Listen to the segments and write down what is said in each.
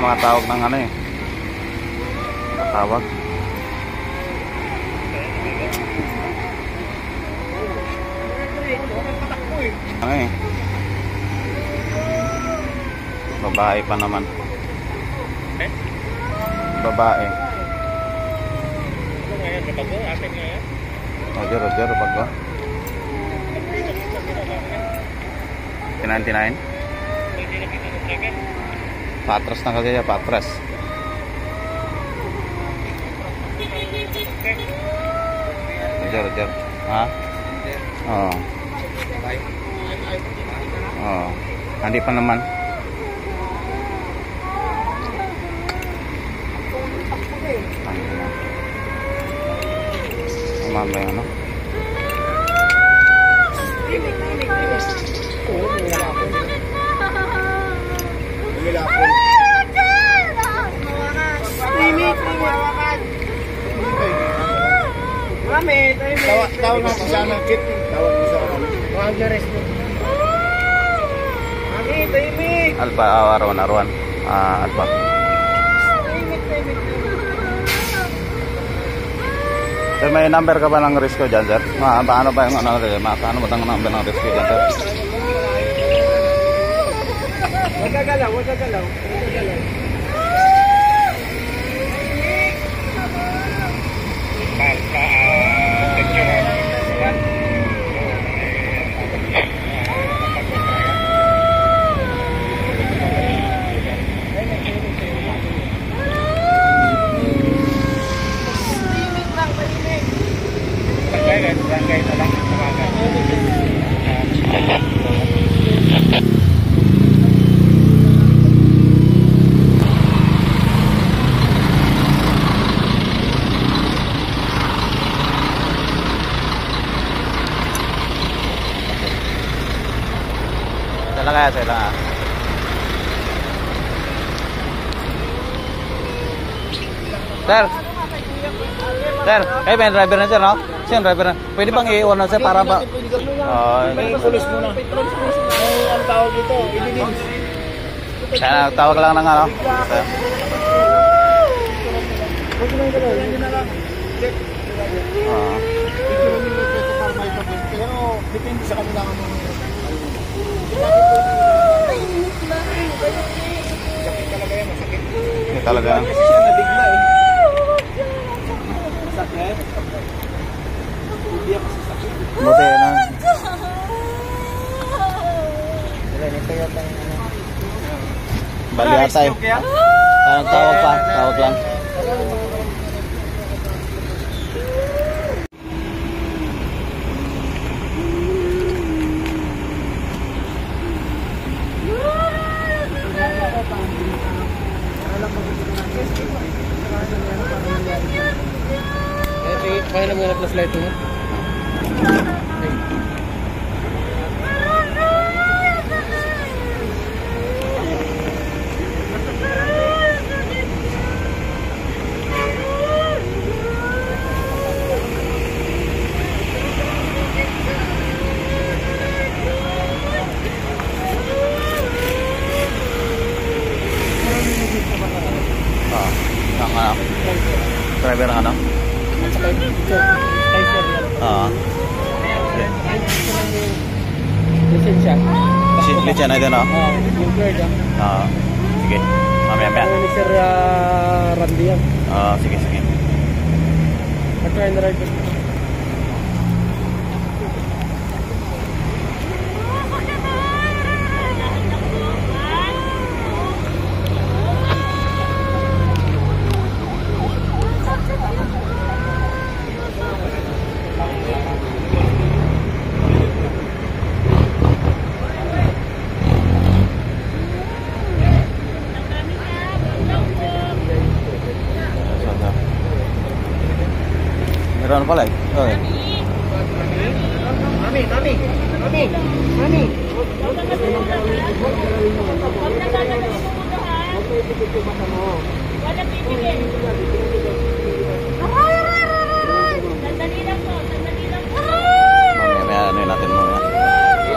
tumatawag ng ano eh. Tawag. Ano eh. Babae pa naman. Babae. Roger, bago. 99. Patras na kagaya, patras. Roger. Ha? Oo. Oo. Hindi pa naman. Mamaya ano? Tawag natin siya ng kit. Tawag mo sa ano. Tawag na rest mo. Mami, tahimik. Alba, arawan. Alba. Sir, may number ka ba ng rescue dyan, sir? Paano ba yung ano, paano ba ang number ng rescue dyan, sir? Huwag gagalaw. Barangay na lang ang tawagan. Sila. Sir, kayo ba yung driver na, sir, no? Siya yung driver na. Pwede bang i-on na, sir, para ba? May pulis muna. Ang tawag dito, ididins. Kaya tawag lang ng ano? Sir. Pero depende sa kanila kung sakit talaga yan, masakit. Hindi talaga. Kasi siya nabigla eh. Sakit. Hindi ako sa sakit. Buti na. Bali ata eh. Tawag pa. Tawag lang. Kaya na muna plus light mo. Driver ng ano? Lisensya. Lisensya na din, no? Yung card, sige. Mamaya. Ni Sir Randy yan. Sige. Mag-try na right. Meron pala eh. Okay. Mami. Wala pipigil. Sandali lang po. Mamaya ano natin muna.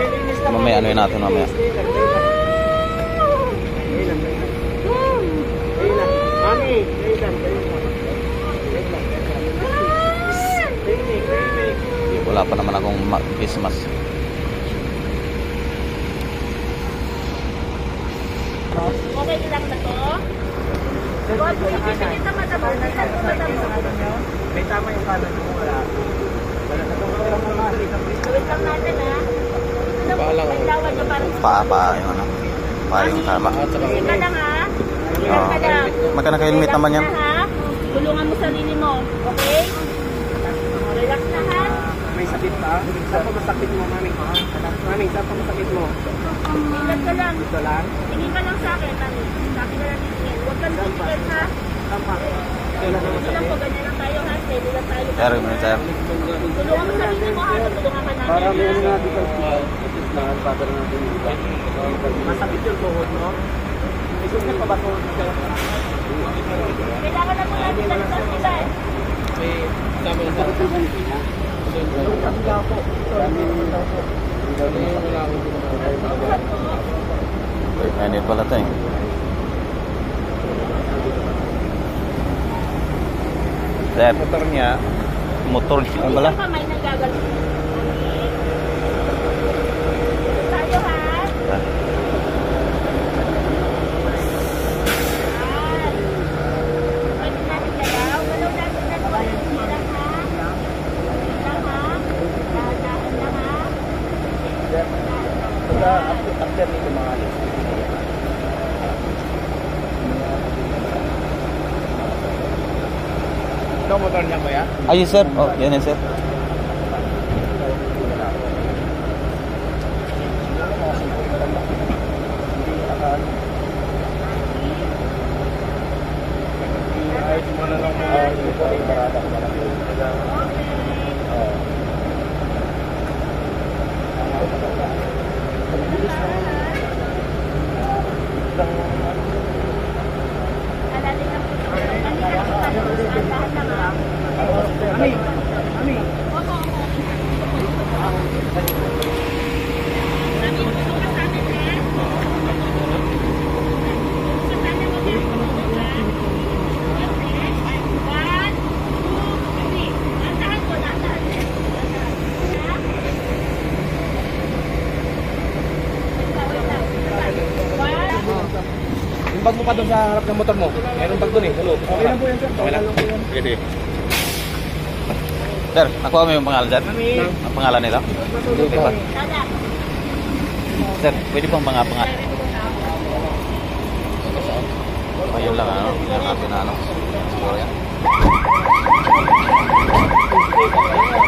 Mamaya ano natin mamaya. Wala pa naman akong Christmas. Okay lang na to? Boss, may pipinit na mata mo. Bisan mo mata mo. May tama yung kanan mo, wala. Wala na itong Gawin lang natin ha. Ano, may lawan na parang... Pa yung ano. Pa yung tama. Hindi ka lang ha. Relax ka lang. Magkano ka-helmet naman yan? Relax na, ha? Tulungan mo sarili mo. Okay? Relax na ha. May sakit pa? Saan pa masakit mo, mami? Mami, saan pa masakit mo? Relax ka lang. Dito lang? Tingin ka lang sa akin, mami. Sa akin na lang tingin. Huwag kang titigil ha. Saan pa? Ito lang ang Hindi lang po, ganyan lang tayo ha. Steady lang tayo. Sir, sir. Tulungan mo sarili mo ha. Tulungan ka namin Para may ha. mga dito na father natin dito. Masakit yung tuhod, no? May sugat pa ba tuhod? Kailangan na po natin ng santiban. Mainit pala ito eh. Sir, motor niya ano pala? Isang kamay nagagalit. Tayo ha. Pwede natin galaw. Galaw natin na doon. Hindi lang ha. Hindi lang ha. Dahan-dahan lang ha. After nito mga alis. Ito motor niya, kuya? Ayun sir. Oh, yan yan sir. Ayos mo na lang mga barada. Alalim lang po. Dahan-dahan lang ha. Ami, ami. Opo. Mami, tulong ka sa amin ha. Tulong ka sa amin, mami. Tulong ha. Okay. 1, 2, 3. Dahan-dahan po, dahan-dahan. Ha? Wait lang. 1, Yung bag mo pa doon sa harap ng motor mo. Mayroong bag doon eh. Hello. Okay lang po yan, sir. Okay lang po yan. Sige. Sir, nakuha mo yung pangalan sir? Ang pangalan nila? Di ba? Dada. Sir, pwede pong pangalan. Ayun lang ano, yung natin na ano. Siguro yan.